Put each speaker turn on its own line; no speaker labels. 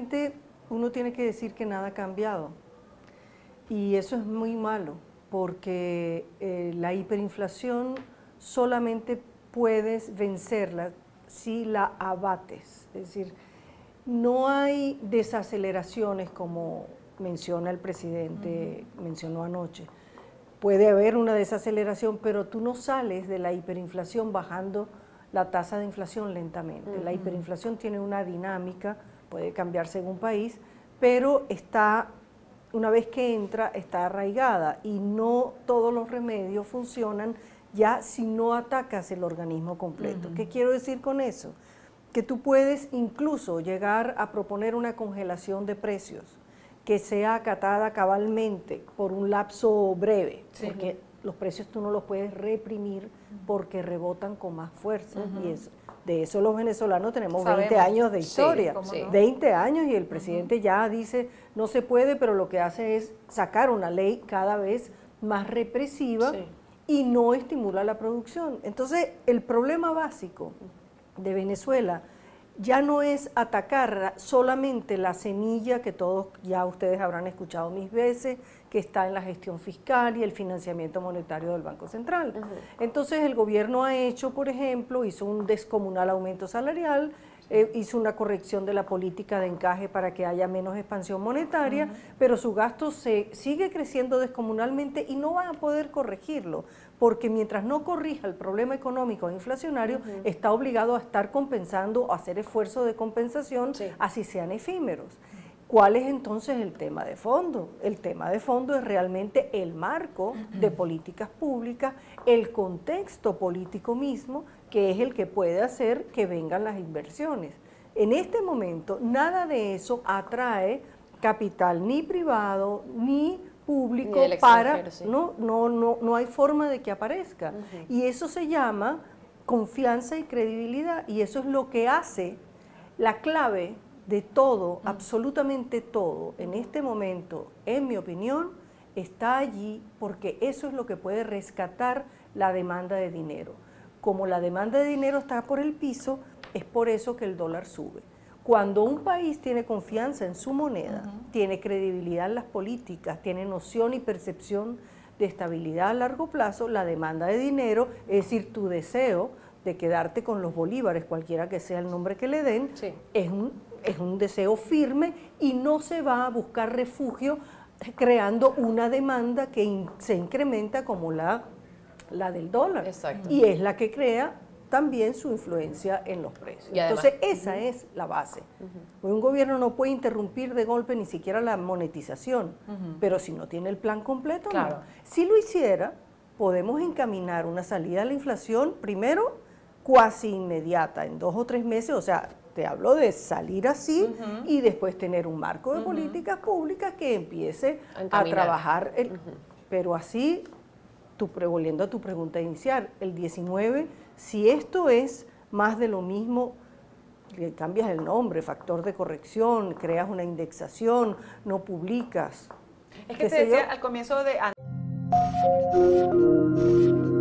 Uno tiene que decir que nada ha cambiado y eso es muy malo porque la hiperinflación solamente puedes vencerla si la abates, es decir, no hay desaceleraciones como menciona el presidente, mencionó anoche. Puede haber una desaceleración, pero tú no sales de la hiperinflación bajando la tasa de inflación lentamente. La hiperinflación tiene una dinámica, puede cambiar según país, pero está, una vez que entra, está arraigada y no todos los remedios funcionan ya si no atacas el organismo completo. ¿Qué quiero decir con eso? Que tú puedes incluso llegar a proponer una congelación de precios que sea acatada cabalmente por un lapso breve, porque los precios tú no los puedes reprimir porque rebotan con más fuerza. Y eso, de eso los venezolanos tenemos 20 años de historia, 20 años, y el presidente ya dice no se puede, pero lo que hace es sacar una ley cada vez más represiva y no estimula la producción. Entonces el problema básico de Venezuela ya no es atacar solamente la semilla que todos ya ustedes habrán escuchado mil veces, que está en la gestión fiscal y el financiamiento monetario del Banco Central. Entonces el gobierno ha hecho, por ejemplo, hizo un descomunal aumento salarial, hizo una corrección de la política de encaje para que haya menos expansión monetaria, pero su gasto sigue creciendo descomunalmente y no van a poder corregirlo, porque mientras no corrija el problema económico e inflacionario, está obligado a estar compensando, a hacer esfuerzos de compensación, así sean efímeros. ¿Cuál es entonces el tema de fondo? El tema de fondo es realmente el marco de políticas públicas, el contexto político mismo, que es el que puede hacer que vengan las inversiones. En este momento, nada de eso atrae capital ni privado ni público para, no hay forma de que aparezca. Y eso se llama confianza y credibilidad, y eso es lo que hace la clave de todo, absolutamente todo, en este momento, en mi opinión, está allí porque eso es lo que puede rescatar la demanda de dinero. Como la demanda de dinero está por el piso, es por eso que el dólar sube. Cuando un país tiene confianza en su moneda, tiene credibilidad en las políticas, tiene noción y percepción de estabilidad a largo plazo, la demanda de dinero, es decir, tu deseo de quedarte con los bolívares, cualquiera que sea el nombre que le den, es un deseo firme y no se va a buscar refugio creando una demanda que se incrementa como la del dólar. Y es la que crea también su influencia en los precios. Además, entonces esa es la base. Un gobierno no puede interrumpir de golpe ni siquiera la monetización, pero si no tiene el plan completo, no. Si lo hiciera, podemos encaminar una salida a la inflación, primero, cuasi inmediata, en 2 o 3 meses, o sea, te hablo de salir así y después tener un marco de políticas públicas que empiece a trabajar, pero así, volviendo a tu pregunta inicial, el 19, si esto es más de lo mismo, le cambias el nombre, factor de corrección, creas una indexación, no publicas.
Es que te decía al comienzo de...